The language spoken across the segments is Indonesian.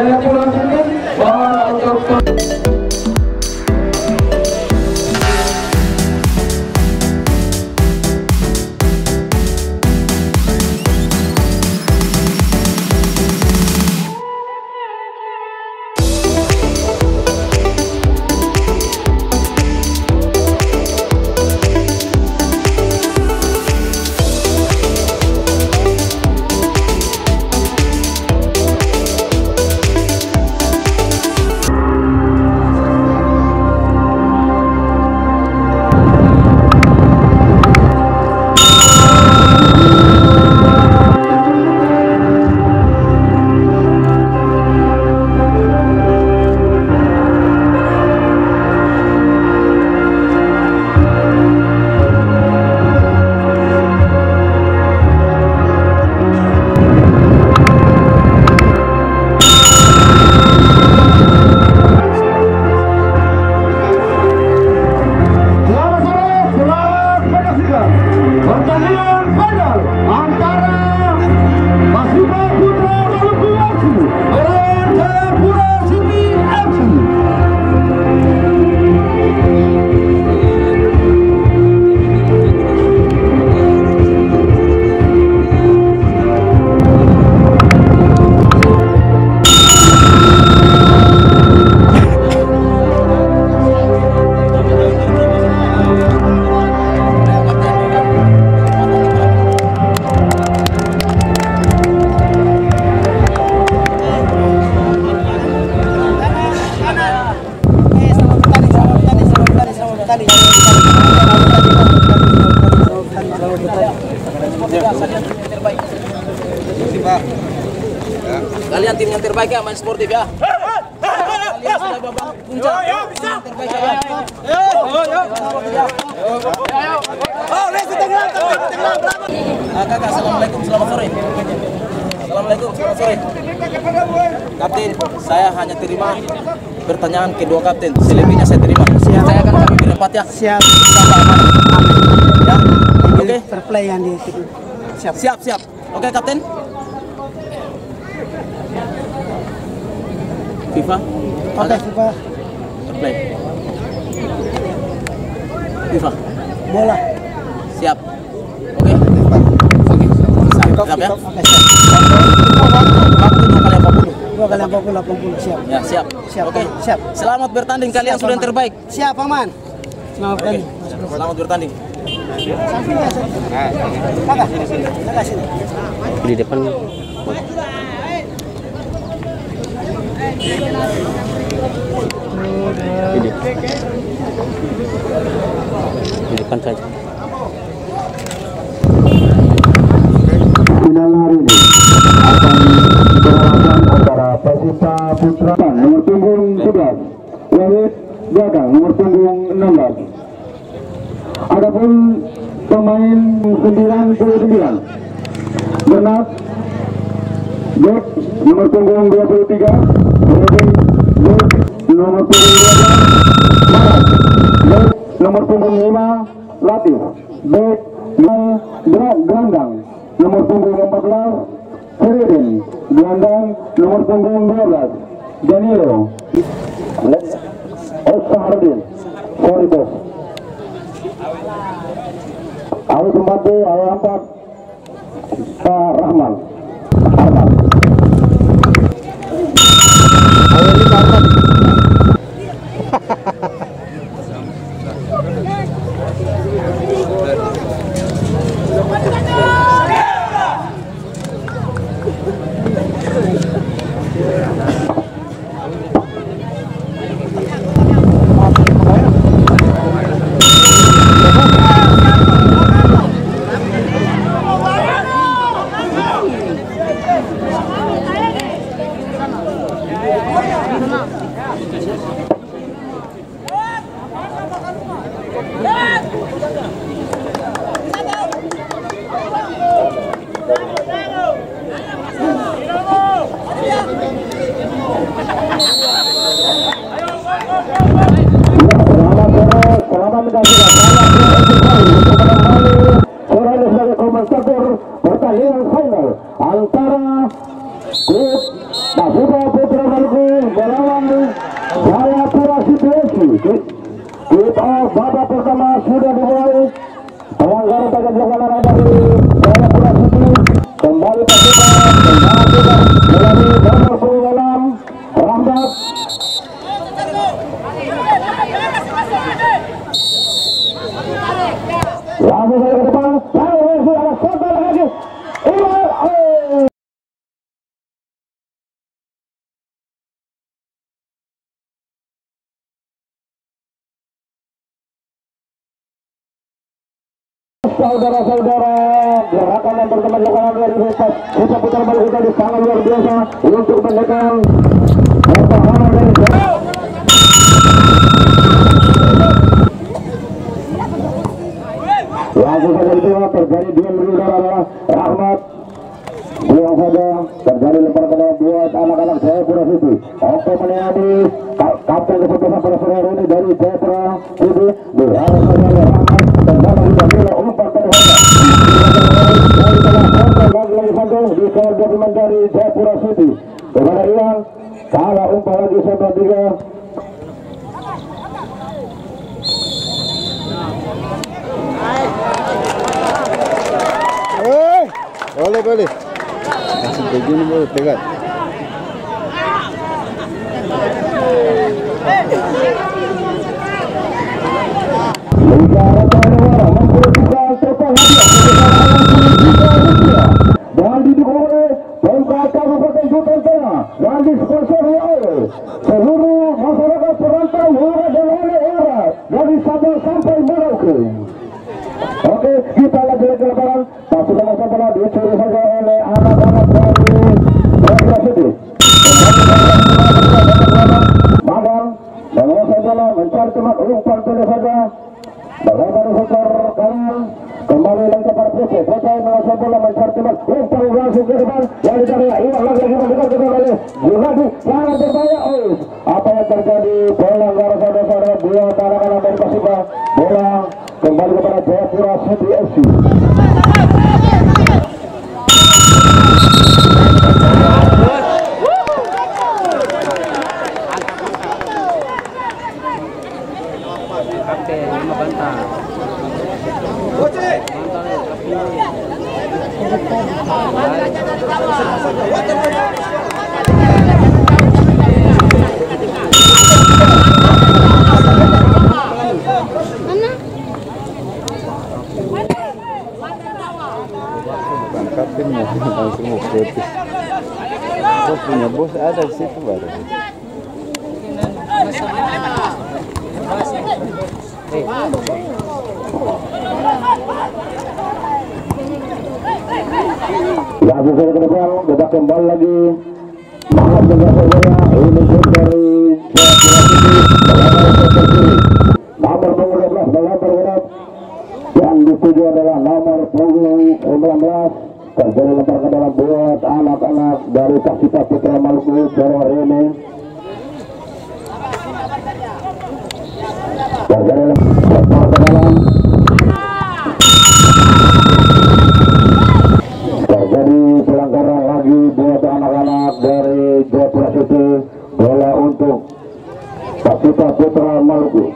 Saya ulangi bahwa untuk pertandingan final antara Masiba Putra Maluku FC melawan Jayapura City FC. Kalian tim yang terbaik ya, main sportif ya. Kalian sudah babak puncak. Tim yang terbaik ya. Kakak, assalamualaikum, selamat sore. Assalamualaikum, selamat sore. Kapten, saya hanya terima pertanyaan kedua kapten. Selebihnya saya terima. Saya akan kami berempat ya. Siap. Ya. Oke. Perplay yang di situ. Siap. Siap. Oke, kapten. FIFA. Oke, FIFA. Play. FIFA. Bola. Siap. Oke. Siap ya. Oke, siap. Waktu 2 kali 40, siap. Ya, siap. Oke, siap. Selamat bertanding, kalian sudah yang terbaik. Siap, Paman. Selamat bertanding. Selamat bertanding. Kakak sini. Di depan. Ini. Di depan saja. Final hari ini akan berlangsung antara Persita Putra nomor punggung 11, Wahid Gagang nomor punggung 16. Adapun pemain 99 Bernard George nomor punggung 23, kemudian George nomor punggung 12, Marat George nomor punggung 5, Latif Bek Gelandang nomor punggung 14, Feridin Gelandang nomor punggung 12, Danilo Osahardin. Sorry bos. Ayo pembantu, ayo angkat Pak Rahman Arman. Ayo ini Pak Arman. Pertandingan final antara klub Masiba Putra dilakukan dari Jayapura City. Kembali Persita melalui nomor 26 Rahmat. Langsung saja ke depan. Ada shot lagi. Saudara-saudara, gerakan yang pertama dilakukan dari kita putar balik kita di sangat luar biasa untuk menekan pertahanan dari langsung saja di tengah terjadi duel di udara adalah Rahmat. Buang saja terjadi lempar ke dalam buat anak-anak Jayapura City. Oke melayani kapten kesempatan pada sore hari ini dari Jayapura City. Diharap saja Rahmat terjadi di dalam umpan dari lagi santong di keluarga pemain dari Jayapura City. Kepada Rian salah umpan lagi sebelah 3. Boleh. Kasih begini boleh pegang. Dan didukung oleh pemerintah Kabupaten Kutai Tengah dan disponsori oleh seluruh masyarakat perantau Muara dan oleh-oleh dari Sabah sampai Merauke. Oke, kita lagi ke lapangan. Pasukan masyarakat dicuri saja oleh anak-anak dari Jayapura City. Madang menguasai bola, mencari teman umpan pendek saja. Bagaimana setor kanan kembali lagi kepada Pece. Pece menguasai bola, mencari teman umpan langsung ke depan. Yang dicari hilang lagi mendekat kembali. Lagi sangat berbahaya. Apa yang terjadi? Pelanggaran saudara-saudara dua anak-anak dari Persita. Bola kembali kepada Jayapura City FC. Kaptennya langsung mau protes. Bos punya bos ada di situ baru. Langsung saja ke depan, kita kembali lagi. Maaf saudara, ini gol dari Jayapura City. Nomor punggung 12 dalam bergerak. Yang dituju adalah nomor punggung 19. Terjadi lempar ke dalam buat anak-anak dari Persita Putra Maluku sore hari ini. Terjadi lempar ke dalam. Terjadi pelanggaran lagi buat anak-anak dari Jayapura City. Bola untuk Persita Putra Maluku.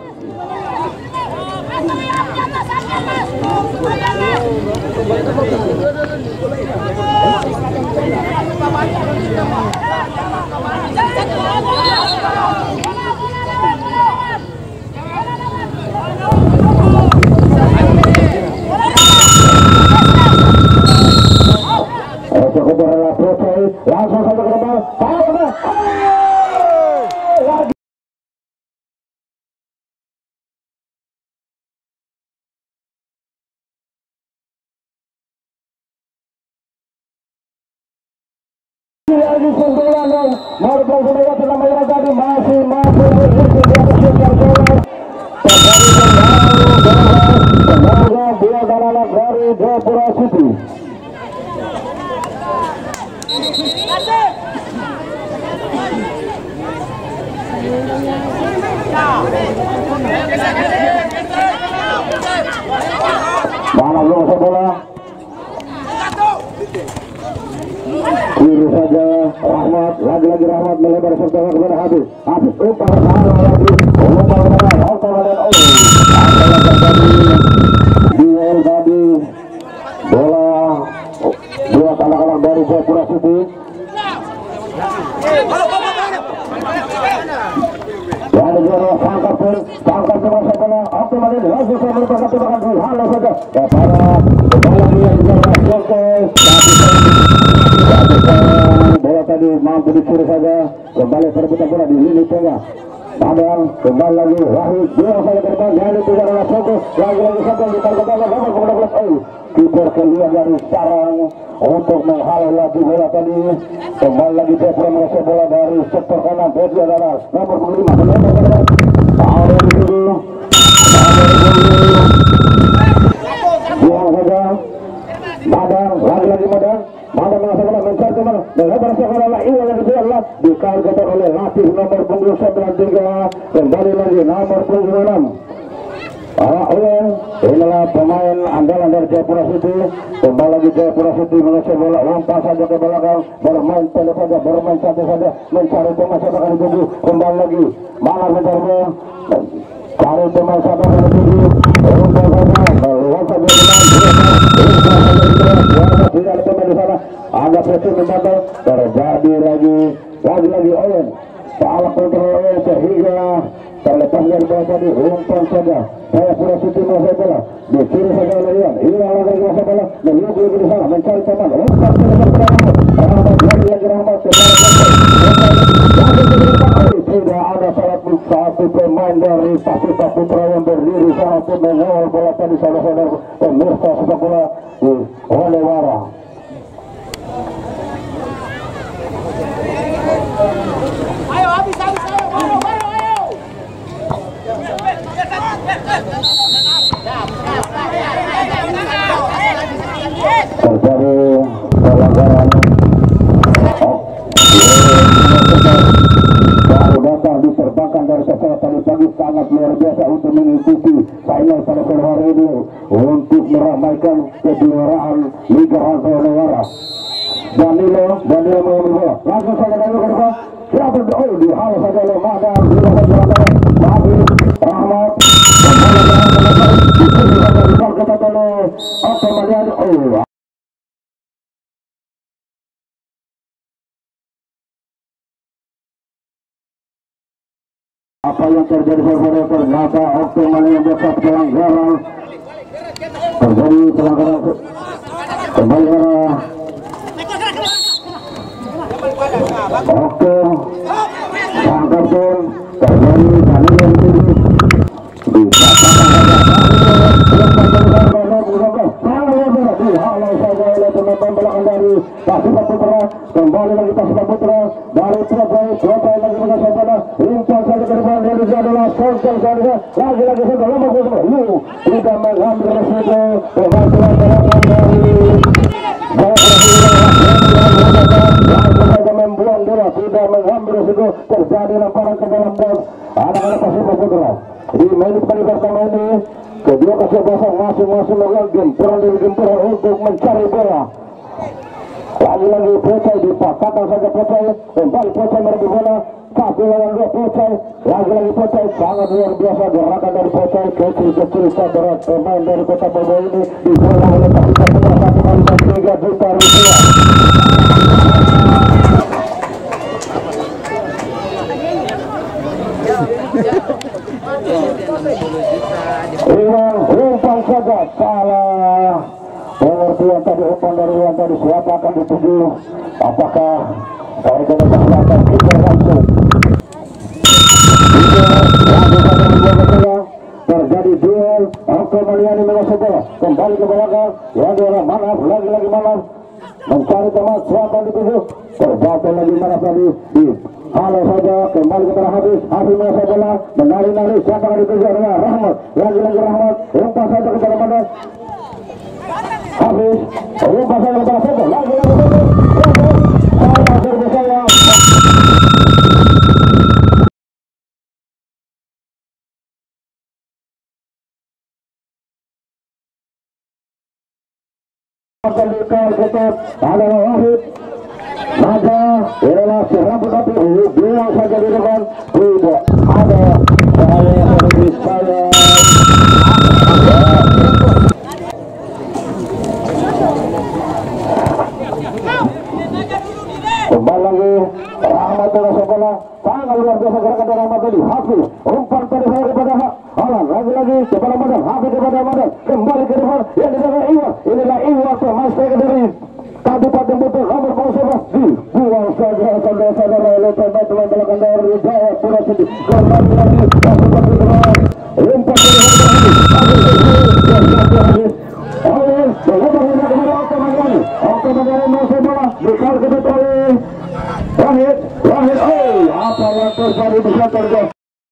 Langsung saja ke depan. Lagi sundulan dan Marble Sundulan telah tadi masih semoga dia anak dari Jayapura City. Mana belum bola? Kiri saja Rahmat, lagi-lagi Rahmat melebar serta kepada Habib. Habib umpan salah lagi, umpan kepada Alta dan Olu. Apa yang terjadi? Duel tadi bola dua anak-anak dari Jayapura City. Dan juga sangkap pun masa bola optimal ini langsung saya merupakan tembakan di halo saja kepada bola yang juga bola tadi mampu dicuri saja, kembali perebutan bola di lini tengah. Padahal kembali lagi Wahid dia saja terbang dari tiga adalah Soto lagi saja di targetnya nomor 12. Kiper keluar dari sarang untuk menghalau lagi bola tadi. Kembali lagi Jayapura mengasih bola dari sektor kanan. Dia adalah nomor 5. Buang saja. Madang lagi Madang mengasih bola mencari teman dan lebar sekolah ini yang kedua adalah dikalahkan oleh Latif nomor 93. Kembali lagi nomor 26. Inilah pemain andalan dari Jayapura City. Kembali lagi Jayapura City mengasih bola lompat saja ke belakang, bermain pendek saja, bermain santai saja, mencari teman siapa kali tujuh. Kembali lagi malah mencoba cari teman siapa kali tujuh. Lompat saja, lompat tidak ada pemain di sana. Ada pressure membantu, terjadi lagi Owen. Salah kontrol Owen sehingga terlepas dari bola tadi, umpan saja. Jayapura City mengasih bola, dicuri saja oleh Ian. Ian lagi mengasih bola, menyuguh di sana, mencari teman. Umpan lagi Rahmat. Tidak ada satu pemain dari Pasita Putra yang berdiri sana untuk mengawal bola tadi, saudara-saudara pemirsa sepak bola di Olewara. Ayo habis ayo terjadi pelanggaran baru datang diterbangkan dari sekolah tadi pagi, sangat luar biasa untuk mengikuti final pada sore hari ini untuk meramaikan kejuaraan Liga Hansa Olewara. Danilo mengambil bola langsung saja dari ke depan, siapa di hal saja oleh Madang, Rahmat apa yang terjadi saudara, ternyata optimal yang besar pelanggaran, terjadi pelanggaran kembali oke sangkar pun terjadi Danilo dihalau saja oleh pemain belakang dari Pasita Putra. Kembali lagi Pasita Putra dari Tropai lagi mengasih bola, umpan saja ke depan dari adalah Sonson saja lagi saja nomor 20. Tidak mengambil resiko pemain belakang dari langsung saja membuang bola, tidak mengambil resiko, terjadi lemparan ke dalam box anak-anak Pasita Putra. Di menit pertama ini kedua kesebelasan masing-masing melakukan gempuran untuk mencari bola. Lagi Pocai dipaksakan saja Pocai, kembali Pocai merebut bola, 1-2 Pocai, lagi Pocai, sangat luar biasa gerakan dari Pocai, kecil saudara pemain dari Kota Bobo ini dibola oleh Pasita Putra 1,3 juta rupiah. Umpan saja salah pengertian tadi, umpan dari Iwan tadi, siapa akan dituju, apakah Sarjana Selatan kita langsung terjadi duel. Angko Maliani mengasih bola kembali ke belakang, yang adalah Manaf, lagi Manaf mencari teman, siapa yang dituju, terjatuh lagi Manaf tadi di halo saja, kembali kepada Habis mengasih bola, menari-nari, siapa yang dituju adalah Rahmat, lagi Rahmat, umpan saja kepada Manaf Habis, umpan saja kepada Soto, lagi saya ada Wahid maka adalah serabut api bilang saja di depan, tidak ada saya bola sangat luar biasa gerakan dari Ahmad Doli. Hafiz umpan tadi saya kepada Alan, lagi-lagi kepada Madan, Hafiz kepada Madan, kembali ke depan yang dijaga Iwan. Inilah Iwan pemain striker dari Kabupaten Buton nomor 11 dibuang saja saudara-saudara oleh pemain belakang dari Jayapura City. Kembali lagi masuk ke depan, umpan dari Hafiz. Oleh berubah kepada Otomagani. Otomagani masuk bola bekal ke depan Wahid, apa yang terjadi bisa terjadi.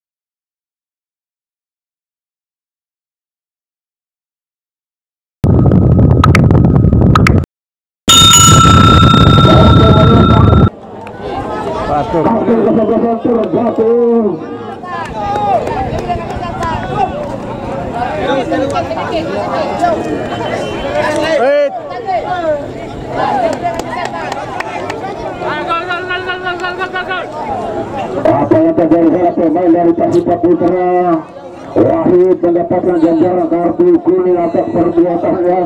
Apa yang terjadi salah pemain dari Persita Putra. Wahid mendapatkan ganjaran kartu kuning atas perbuatannya.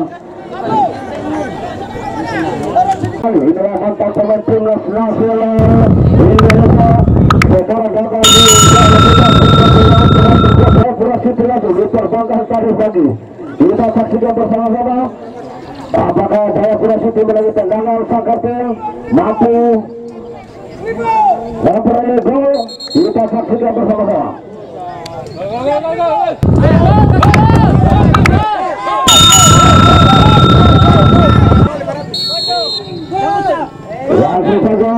Inilah mantan pemain timnas nasional Indonesia. Sekarang gagal di Jayapura City lagi diterbangkan tadi pagi. Kita saksikan bersama-sama apakah Jayapura City melalui tendangan sang kartel mampu memperoleh gol. Kita saksikan bersama-sama. Langsung saja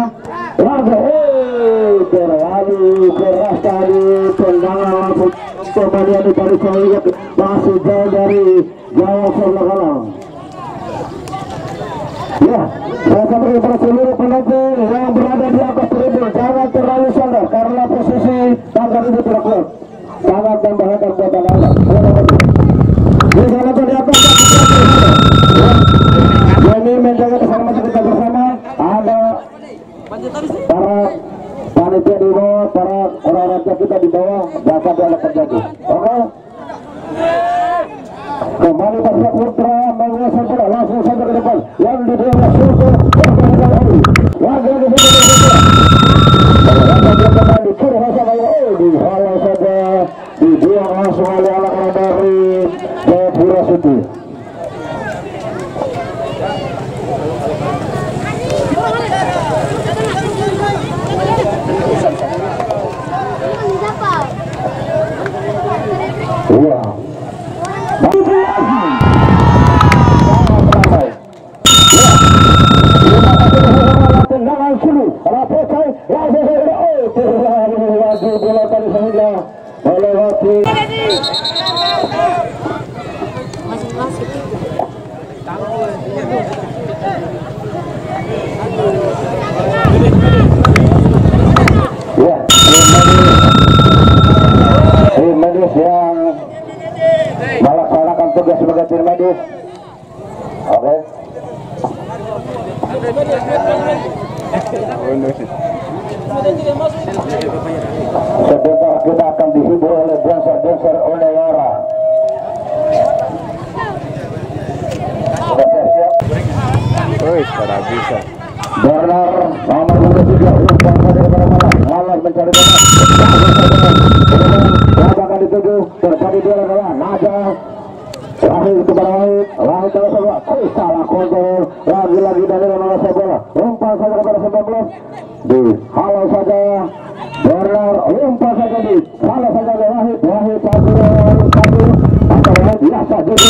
terlalu keras tadi tendangan kembali dari Sawiyat masih jauh dari Jawa Serlakalang. Ya, saya sampaikan kepada seluruh penonton yang berada di atas tribun jangan terlalu sadar karena posisi tangga itu tidak kuat. Sangat membahayakan buat Anda. Di sana di atas demi menjaga keselamatan kita bersama. Ada para panitia di bawah, para orang-orang kita di bawah, jangan ada terjadi. Oke? Kembali Persita Putra menguasai bola langsung saja ke depan. Yang di dalam Sultan lagi kembali kurang saja. Dihalau saja, dibuang langsung oleh anak-anak dari Jayapura City. medis yang melaksanakan tugas sebagai tim medis. Oke. Sebentar kita akan dihibur oleh dancer Oneyara. Sudah siap? Sudah bisa. Bernard nomor 23 umpan pada malas mencari bola. Akan dituju terjadi dua bola. Naja Wahid kepada Wahid terus bola. Salah kontrol lagi dari nomor bola. Umpan saja kepada 19. Di halau saja Bernard umpan saja di salah saja Wahid satu atau Wahid biasa jadi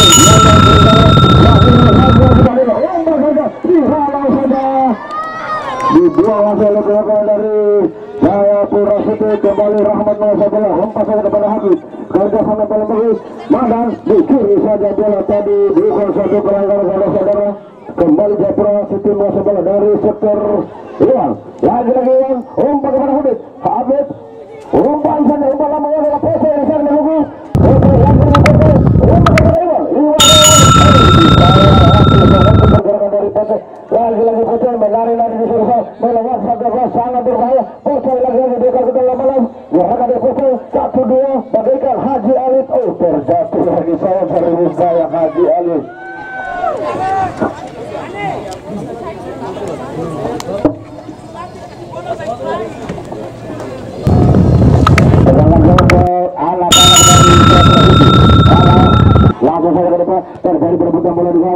umpan saja di halau saja dibuang hasil belakang dari Jayapura City. Kembali Rahmat bola umpan saja kepada Habib kerja sama paling bagus Madan di kiri saja bola tadi bukan satu pelanggaran saudara-saudara. Kembali Jayapura City menguasai bola dari sektor Iwan lagi-lagi Iwan umpan kepada Habib umpan saja umpan lamanya adalah proses yang sangat menunggu umpan kepada Iwan pergerakan dari Pocel lagi-lagi Pocel menari-nari di surga melewat satu bola sangat berbahaya. Pocel lagi-lagi dekat ke dalam malam gerakan dari Pocel 1-2 bagaikan Haji Alif. Terjatuh lagi saya serius saya Haji Alif.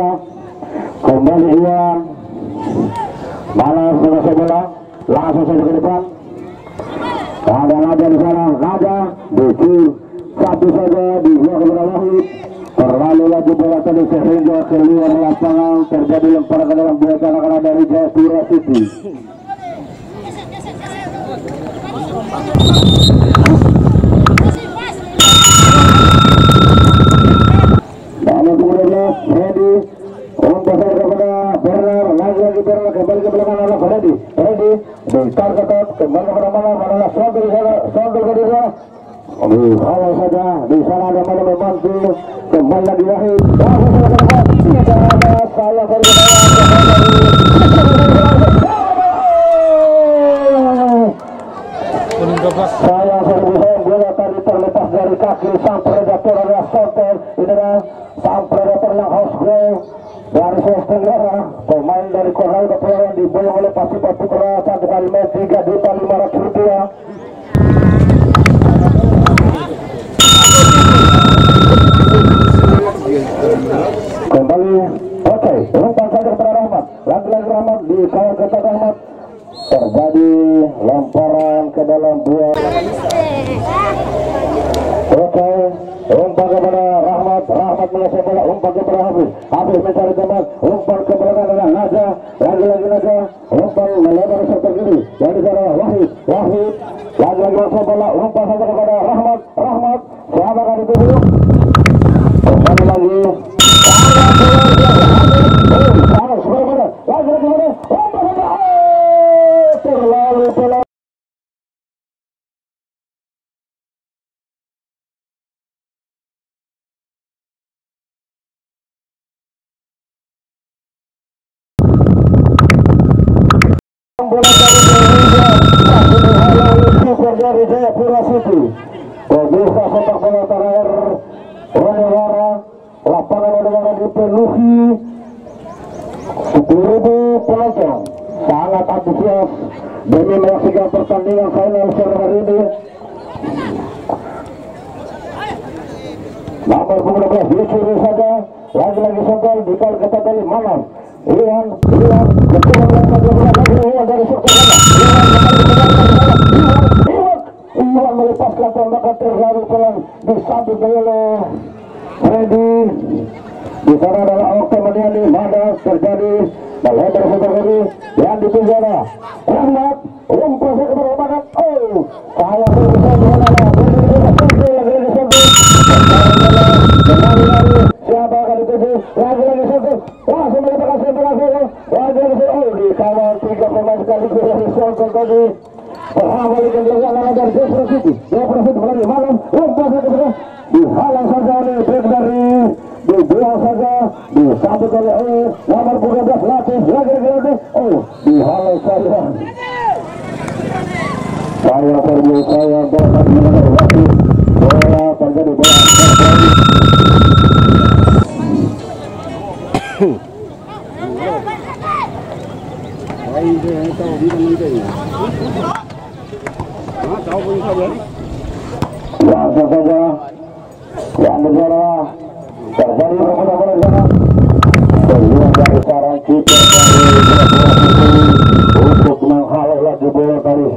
kembali Iwan balas menguasai bola langsung saja ke depan. Ada Naja di sana, Naja Diki satu saja di luar kepada Wahid. Terlalu laju bola tadi sehingga keluar lapangan, terjadi lemparan ke dalam bola anak-anak dari Jayapura City. Lalu kemudian Freddy umpan kepada Bernard, lagi Bernard kembali ke belakang oleh Freddy ditarik ketat kembali kepada malam adalah Sondel ke dia. Kalau saja di sana ada malam membantu kembali lagi Wahid. Tidak ada saya saya serbuhan bola tadi terlepas dari kaki sang predator adalah Sondel. Ini adalah sang predator yang host goal dari Sulawesi Tenggara. Pemain dari Korea yang diboyong oleh Pasipa Putra 1 kali match Rp3.500.000. Kembali oke, umpan saja kepada Rahmat, lagi-lagi Rahmat di kawal ketat Rahmat, terjadi lemparan ke dalam dua. Oke, umpan kepada Rahmat menguasai bola, umpan kepada Hafiz mencari tempat, umpan ke belakang dengan Naja, lagi-lagi Naja, umpan melebar sektor kiri, dari sana Wahid, lagi-lagi menguasai bola, umpan saja kepada Rahmat, siapa kali itu? Kembali lagi, terlalu bola. Bola dari Jayapura City. Bisa sepak bola terakhir Odewara, lapangan Odewara dipenuhi 10.000 penonton, sangat antusias demi menyaksikan pertandingan final sore hari ini. Nomor 12 dicuri saja, lagi-lagi Songkol dikali ketat dari Malam. Iwan keturunan saja bola dari sektor Iwan melepaskan tembakan terlalu pelan disambut oleh Freddy. Di sana adalah Okta Madiani, Madas terjadi melebar sektor kiri yang di penjara. Rahmat umpan ke berbakat. Saya berusaha menolak. Lagi-lagi sampai siapa kali itu? Lagi-lagi sampai langsung melepaskan tembakan. Lagi-lagi dikawal 3 pemain sekaligus dari Songkol tadi. Perhatikan dengan dari Jayapura City. Jayapura City melalui Malam umpan saja dihalang saja oleh back dari dibuang saja disambut oleh nomor 12 Latif lagi dihalang saja. Saya bola tadi mengenai Latif, bola terjadi bola langsung saja yang berjalan terjadi bola di sana. Keluar dari sarang kita untuk menghalau lagi bola tadi.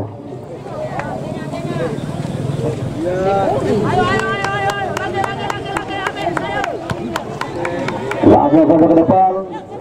Langsung saja ke depan.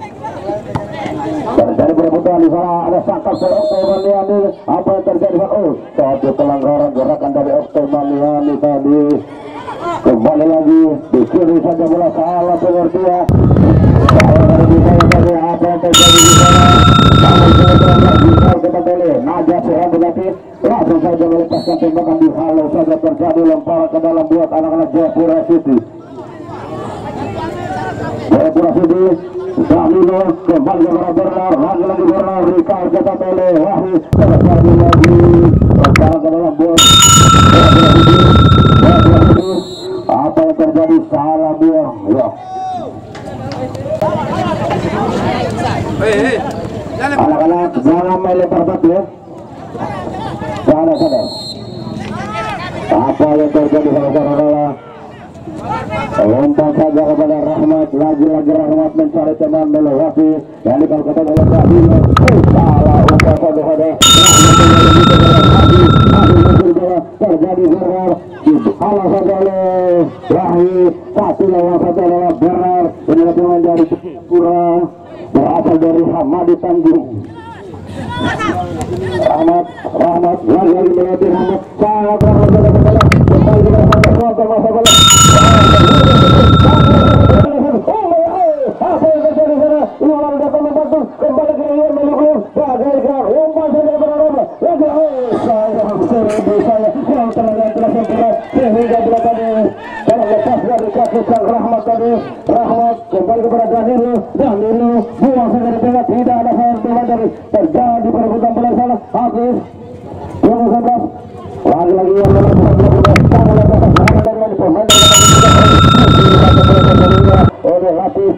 Terjadi perebutan di sana, ada sangkap dari Okta Maliani. Apa yang terjadi? Satu pelanggaran gerakan dari Okta Maliani tadi. Kembali lagi di kiri saja bola, salah pengertian. Saya dari bisa tadi apa yang terjadi di sana. Namun saya kepada Naja sehat berarti langsung saja melepaskan tembakan dihalau saja, terjadi lemparan ke dalam buat anak-anak Jayapura City. Jayapura City Danilo kembali kepada Bernard, lagi-lagi Bernard dikawal ketat oleh Wahid, terjadi lagi lemparan ke dalam buat apa yang terjadi, salah buang ya. Anak-anak jangan main lempar batu ya, sadar. Apa yang terjadi saudara-saudara, Lompat saja kepada Rahmat, lagi-lagi Rahmat mencari teman melewati yang dikatakan oleh Rahim. Salah umpan saja pada terjadi benar. Salah saja oleh Rahim. Satu lawan satu adalah benar. Ini pemain dari Jayapura berasal dari Hamadi Tanjung. Rahmat lagi-lagi melewati Rahmat. Sangat Rahmat saja kembali ke masa bola. Apa yang terjadi sana? Ulang datang membantu kembali ke Rian Malikul. Bagaikan umpan saja berada. Lagi saya yang terlihat sehingga bila tadi terlepas dari kaki sang Rahmat tadi. Rahmat kembali kepada Danilo buang saja di tengah, tidak ada hal dari terjadi perebutan bola sana. Hafiz 2011 lagi-lagi yang melakukan oleh Latif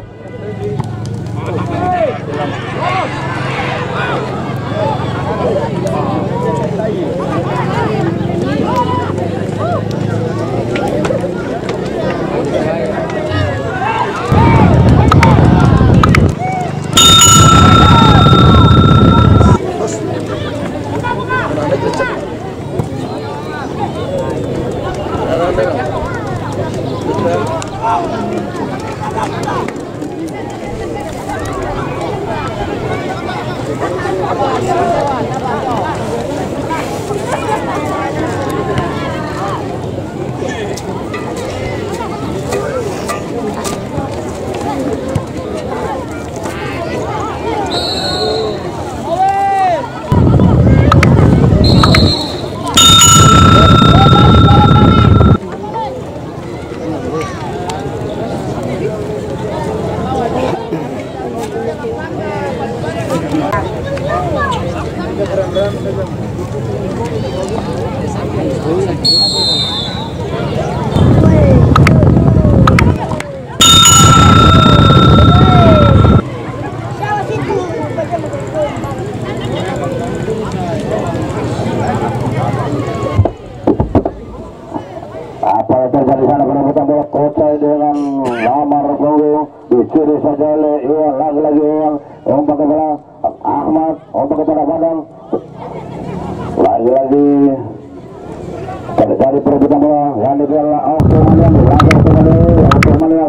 dicuri saja oleh Iwan, lagi-lagi Iwan umpan kepada Ahmad, umpan kepada Badang, lagi-lagi terjadi perebutan bola yang dibela Osman yang dilanggar kembali. Osman yang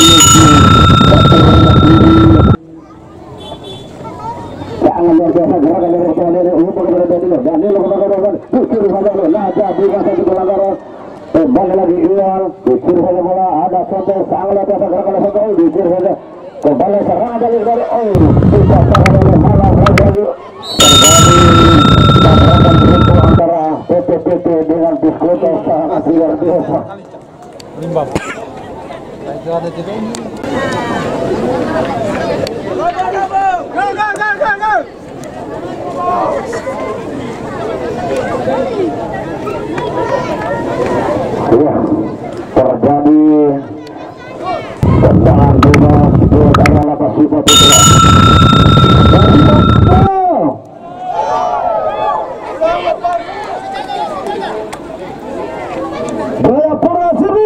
jangan luar biasa gerakan dari Osman ini, umpan kepada Danilo dicuri saja oleh Naja, bukan satu pelanggaran. Kembali lagi Iwan, dicuri saja bola, ada Soto, sangat luar biasa gerakan Soto, dicuri saja kembali serangan dari dipasarkan oleh Malang lagi terjadi tabrakan beruntun antara PPPT dengan Biskoto, sangat luar biasa. Ya, terjadi tendangan bebas dari lapas Sipa Putra. Jayapura sini.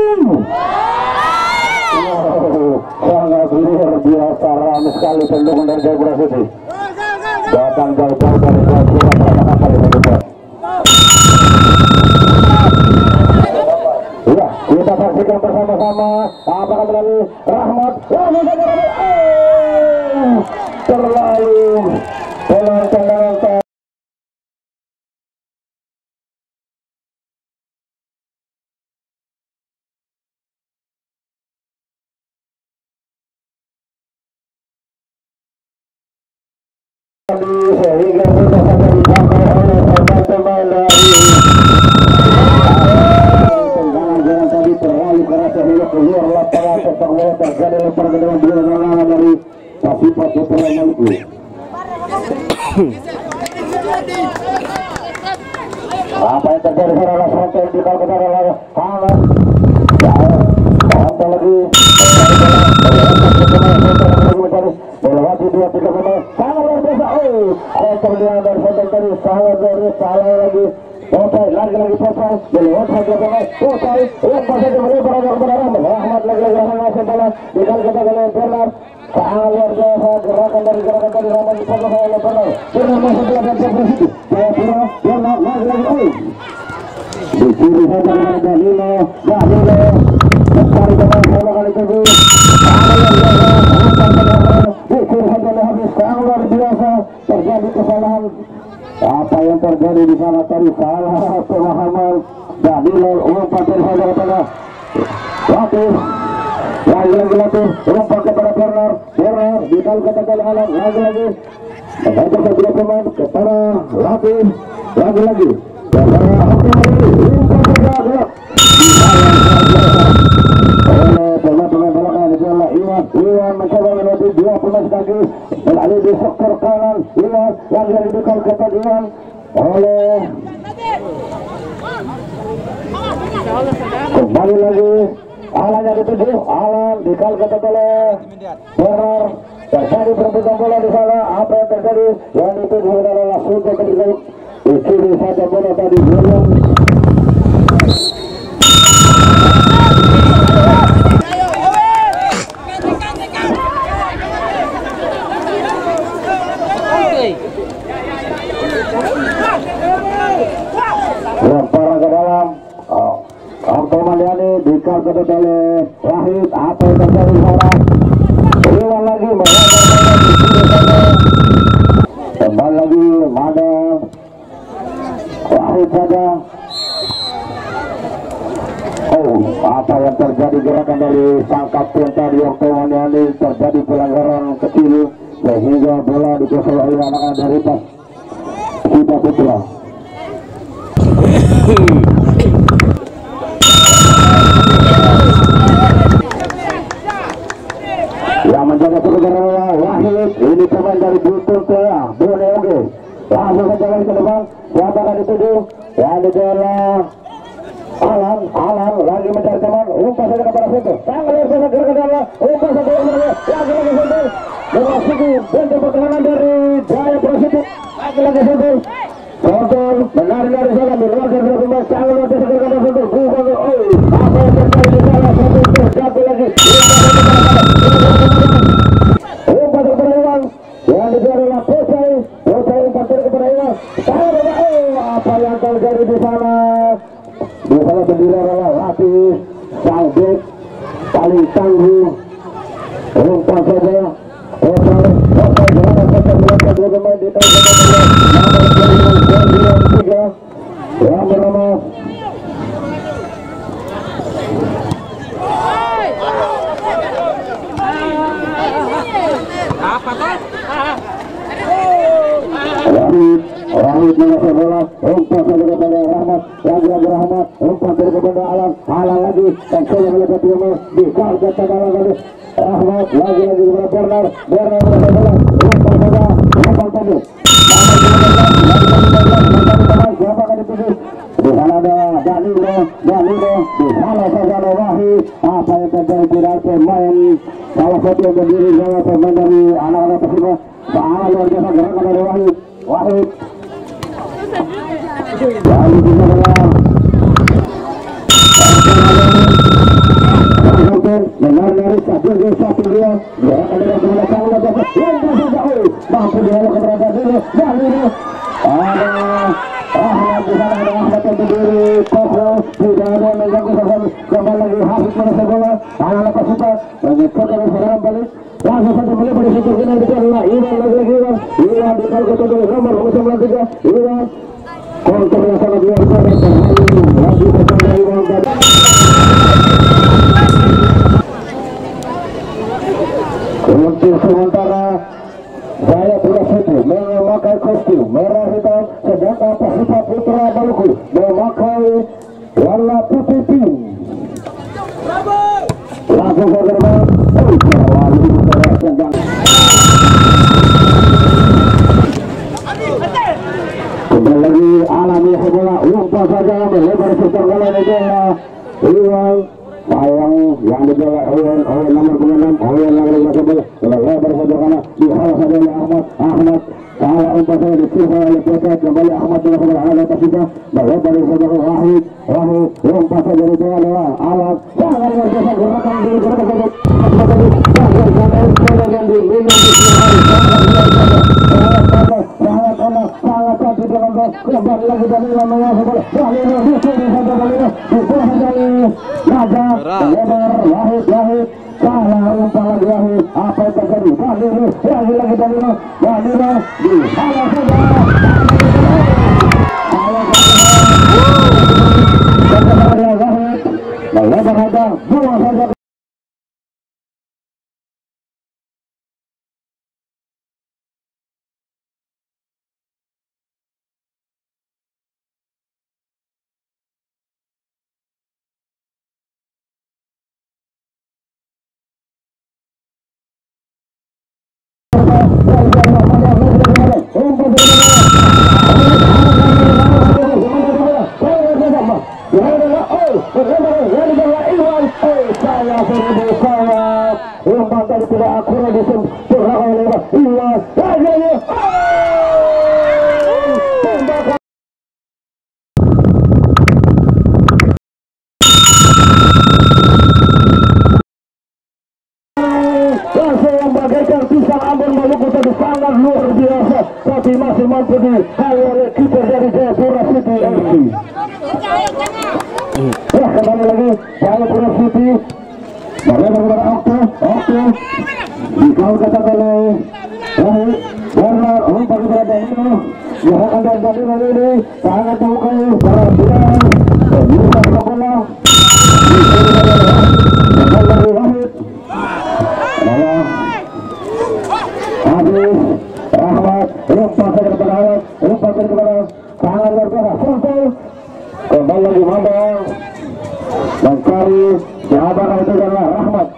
Sangat luar biasa, ramai sekali tendangan dari Jayapura City. Datang jauh-jauh dari Jayapura pada kapal ini juga. Ya, kita saksikan bersama-sama apakah melalui Rahmat terlalu tendangan sehingga kita akan dipakai oleh pemain dari tendangan tadi terlalu keras sehingga keluar lapangan sepak bola terjadi lempar ke dalam bola larangan dari Sipa Putra Maluku. Apa yang terjadi adalah sampai di bawah kita adalah hangat jauh lagi melewati 2-3 pemain sangat luar biasa. Terlihat dari Soton tadi sangat luar biasa. Salah lagi Posai, lagi Posai melewati 2 pemain Posai, lepas saja melebar kepada Rahmat lagi bola dikal kita oleh Bernard. Sangat luar biasa gerakan dari Rahman dipegang oleh Bernard. Bernard masuk bola dan posisi. Bernard lagi. Di kiri saja dengan Danilo mencari pemain bola kali kedua. Di kiri saja habis sangat luar biasa terjadi kesalahan. Apa yang terjadi di sana tadi salah pemahaman. Danilo umpan saja kepada Latif. Lagi Latif umpan kepada Bernard dikal kepada Alan lagi membantu kedua pemain kepada Latif lagi oleh pemain belakang adalah Iwan mencoba menuju dua pemain kaki beralih di sektor kanan. Iwan lagi dikal kepada Iwan oleh kembali lagi Alan yang dituju. Alan dikal kepada oleh Bernard. Terjadi perebutan bola di sana. Apa yang terjadi? Yang dituju adalah Suko ketika di kiri saja bola tadi belum. Lemparan ke dalam. Anto Maliani dikal kepada oleh Wahid. Apa yang terjadi di sana? Iwan lagi kembali lagi mana Wahid saja. Apa yang terjadi gerakan dari sang kapten tadi Anto Maliani, terjadi pelanggaran kecil sehingga bola dikuasai oleh anak-anak dari pas Kita Putra. Yang menjaga kebenaran Wahid, ini pemain dari Buton Tea, Bone Oge. Langsung saja ke depan, siapa akan dituju? Yang adalah Alan lagi mencari teman, umpan saja kepada situ. Sangat luar biasa gerakan, umpan saja lagi sentuh. Dengan suku bentuk pertahanan dari Jaya Prasitu, lagi sentuh. Kontrol menarik dari sana, luar dari pemain sangat luar biasa gerakan sentuh. Apa yang terjadi di sana? Satu lagi. Umpan kepada Iwan yang adalah Posai umpan kepada Iwan. Apa yang terjadi di sana? Di sana sendiri adalah Latif, sang bek paling tangguh. Umpan saja Posai dua pemain di tengah yang bernama Wahid mengasih bola, umpan saja kepada Rahmat, lagi Rahmat, umpan kepada Alan lagi, dan sudah melihat dia dikal kepada lagi Rahmat, lagi kepada Bernard mengasih bola, umpan saja, umpan tadi. Siapa akan dituju? Di sana ada Danilo, di sana saja ada Wahid. Apa yang terjadi tidak pemain salah satu yang berdiri adalah pemain dari anak-anak Persib. Sangat luar biasa gerakan dari Wahid. Lalu juga adalah menarik satu dia gerakan dari belakang luar biasa. Mampu dihalau kepada Danilo. Ada Ahmad di sana, ada Ahmad yang berdiri kokoh, tidak ada yang mengganggu sama. Kembali lagi Hafid mengasih bola, anak-anak Persib mengikut dari serangan balik. Langsung saja melihat di situ kena itu adalah Iwan lagi Iwan dikal kepada nomor 93 Iwan. Kontrol yang sangat luar biasa lagi bersama Iwan tadi. Untuk sementara Jaya Prasitu memakai kostum merah hitam, sedangkan Persib Putra Maluku memakai warna putih pink. Langsung saja kembali lagi alami bola, umpan saja melebar sektor bola adalah Iwan. Sayang yang dibawa Owen nomor 6, Owen lagi bola lebar saja karena dihalau saja oleh Ahmad kalah umpan saya dikirkan oleh Petet, kembali Ahmad dengan keberhasilan atas kita lebar saja ke Wahid umpan saja dibawah oleh Alat sangat luar biasa gerakan diri sangat cantik dengan kembali lagi dari namanya Wahid salah umpan lagi Wahid, apa yang terjadi? Lagi dari Wahid dihalau saja lebar saja buang saja umpan tadi tidak akurat disentuh oleh Iwas langsung bagaikan pisang Ambon Maluku tadi sangat luar biasa tapi masih mampu dihalau oleh kiper dari Jayapura City FC. Ya kembali lagi Jayapura City bagaimana Okto dikawal oleh Warner umpan kepada Danilo diharapkan dari Danilo ini sangat melukai para pemain bisa bola dari Wahid adalah Habis Rahmat umpan kepada Ahmad umpan kepada sangat luar biasa Sonto kembali lagi Mandang mencari jawaban itu adalah Rahmat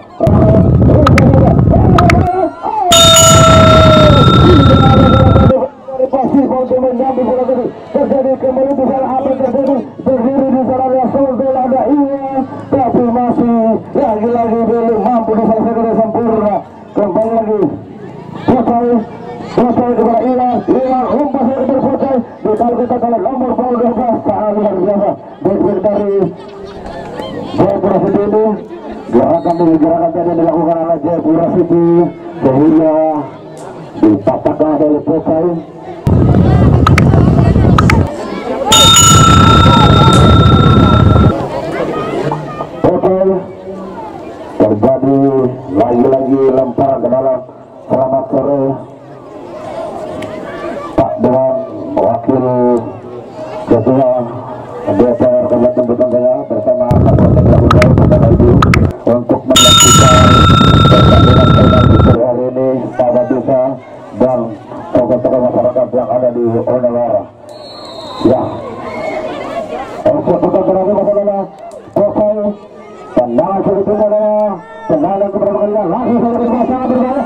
pasti untuk menyambut bola tadi terjadi kembali di sana apa terjadi berdiri di sana ada Sonto ada Iwan tapi masih lagi-lagi belum mampu diselesaikan dengan sempurna kembali lagi Pocoy kepada Iwan umpan saya berpocoy ditalkan oleh nomor 12 sangat luar biasa baik dari Jayapura City ini gerakan tadi dilakukan oleh Jayapura City sehingga dipatahkan oleh Pocoy terjadi lagi-lagi lemparan ke dalam. Selamat sore Pak Dewan Wakil Ketua DPR Kabupaten Betonggaya bersama Kapolres Labuan Bapak Ibu untuk menyaksikan pertandingan final hari ini pada desa dan tokoh-tokoh masyarakat yang ada di Onewara. Ya, untuk berada masalah Pocoy tendangan sebetulnya adalah tendangan kepada kalian langsung saja berpasangan berbalik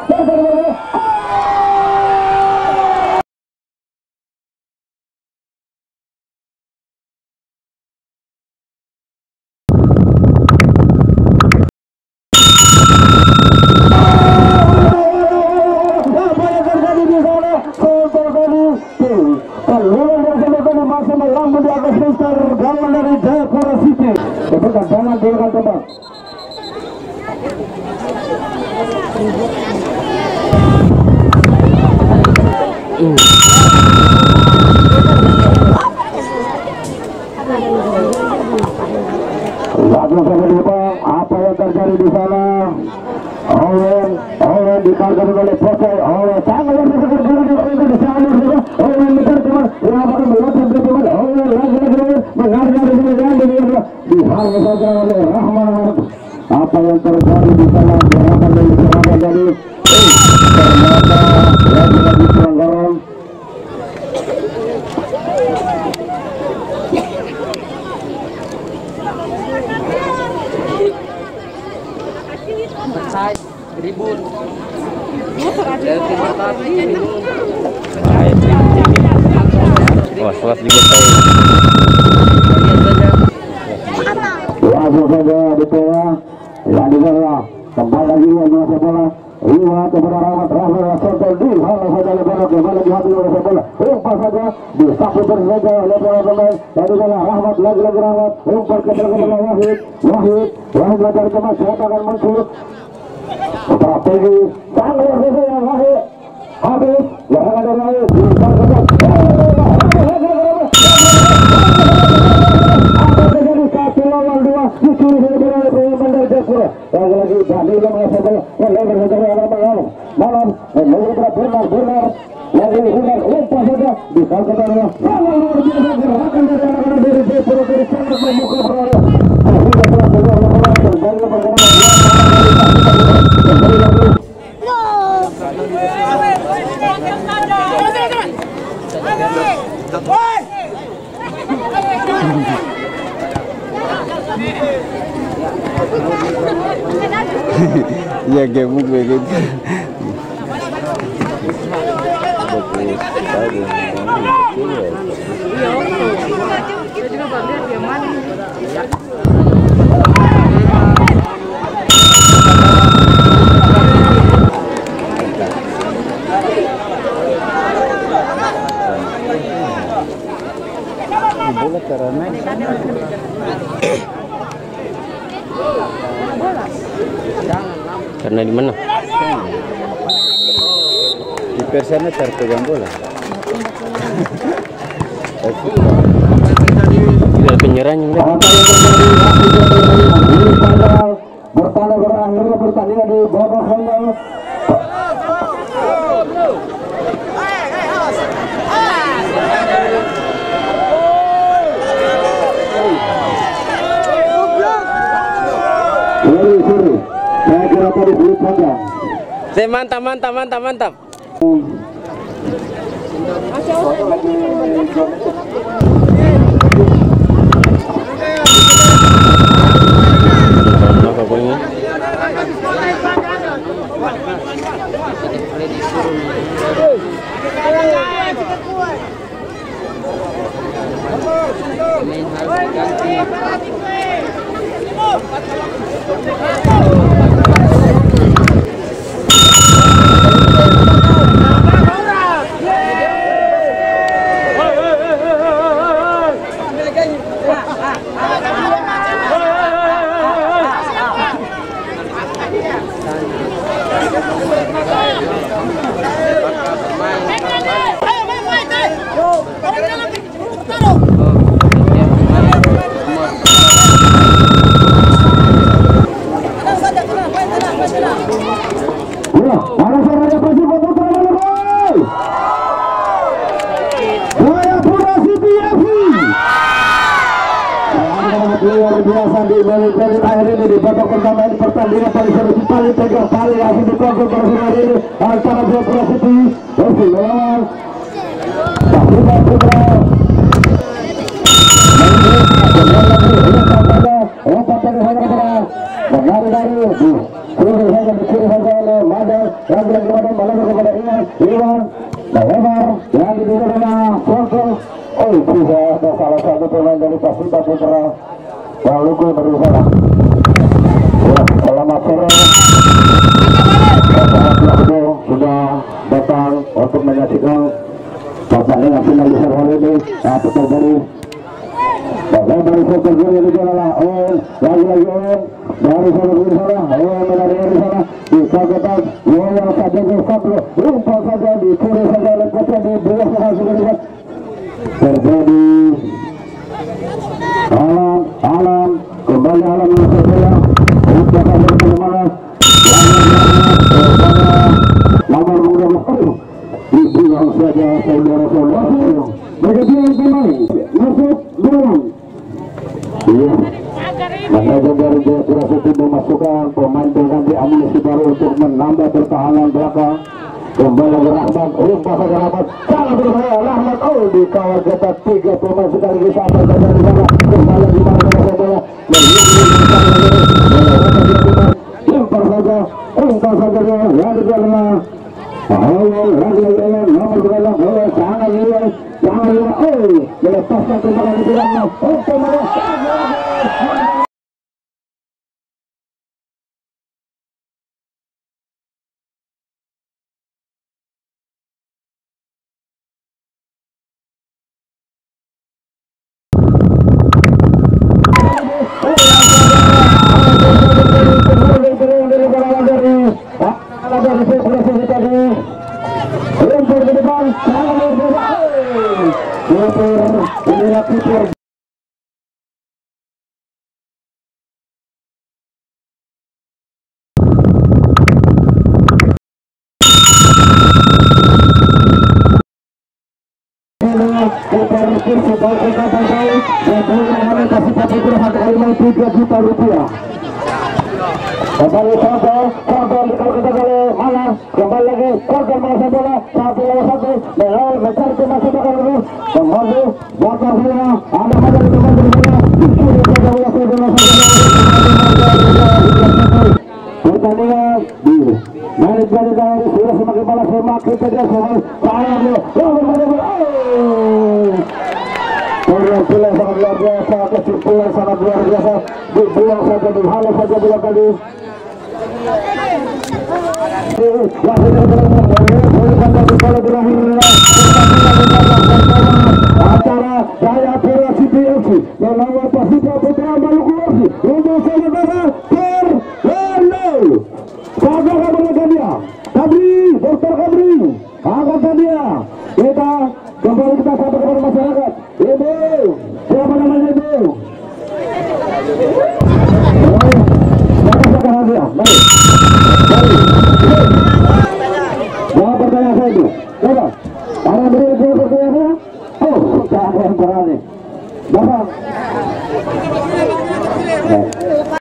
apa yang terjadi di sana terjadi masih melambung di atas Mister gawang dari Jayapura City sebentar jangan dilakukan tembak langsung saja di depan apa yang terjadi di sana Owen dikalkan oleh Pocoy sangat yang tersebut di sana Owen mencari teman yang akan melotong ke teman Owen lagi mengarah dihalau saja oleh Rahmat apa yang terjadi di sana gerakan dari ternyata lagi pelanggaran Ribut. Was juga saya. Langsung saja di tengah yang di bawah kembali lagi menguasai bola Iya kepada Rahmat Sontel di hal saja bola kembali diambil oleh bola. Umpan saja disapu saja oleh pemain dari bola Rahmat lagi Rahmat umpan ke bola Wahid dari kemas akan muncul strategi sangat luar biasa Wahid habis yang ada dari umpan saja satu lawan dua dicuri oleh pemain Bandar Jayapura. Lagi Dani mengasalkan lebar saja malam benar lagi umpan saja disalkan dari sangat luar biasa gerakan dari anak-anak dari Jayapura dari sangat membuka berada sehingga telah keluar terjadi pergerakan ya gemuk begitu. Bola karena Karena di mana? di persana terpegang bola. Tidak penyerahnya. Pertandingan di babak final. Sorry. Saya kira tadi belum panjang. Mantap. Apa poinnya? Luar biasa di menit akhir ini di babak pertama ini pertandingan paling seru paling tegang paling asik di konsentrasi hari ini antara Jayapura City versus melawan Tahuna Putra. Umpan dari Hanya dari dicuri saja oleh Madar lagi Madar melanggar kepada Iwan melebar yang diduga dengan Sontel. Oh bisa ada salah satu pemain dari Tahuna Putra Waluku berusaha. Selamat sore. Sudah datang untuk menyaksikan pertandingan finalisir hari ini. Putar dari Sontel Giri di sana. Lagi dari sana di sana. Menari di sana. Di kagetan. Yang saja di satu. Rumput saja dicuri saja oleh Kocok di bawah saja terjadi. Alam kembali Alam yang saya untuk bagaimana nomor dibuang saja saudara-saudara bagaimana pemain masuk dalam manajer dari Jayapura City memasukkan pemain pengganti amunisi baru untuk menambah pertahanan belakang. Kembali Rahmat, umpan saja Rahmat, sangat berbahaya Rahmat, dikawal ketat 3 pemain sekaligus sampai saja di sana. Kembali di mana bola, umpan saja yang di dalam nomor 2 sangat luas, melepaskan tembakan di dalam. Lumpur ke depan, serangan luar biasa. Lumpur, inilah kiper. Kiper kursi bau kita sampai dan boleh kasih satu berharga Rp3 juta. Kembali Korgol kalau kita kali mana kembali lagi Korgol mengasah bola 1-1 Melawan mencari masuk bakal dulu kembali bakal bola ada mana di tempat bola dicuri pada bola pertandingan di menit dari sudah semakin balas semakin tegas saya Kesimpulan sangat luar biasa, kesimpulan sangat luar biasa, dibuang saja, dihalau saja bola tadi. Acara Jaya Pura City FC melawan Persija Putra Maluku FC untuk sementara terlalu. Saga kabarkan dia, Kabri, Dr. Kabri, angkatan dia. Kita kembali kita sapa kepada masyarakat. Ibu, siapa namanya Ibu? Siapa hadiah? Mari. Jawab pertanyaan saya itu. Coba. Ada beri pertanyaan saya? Oh, jangan berani. Bapak.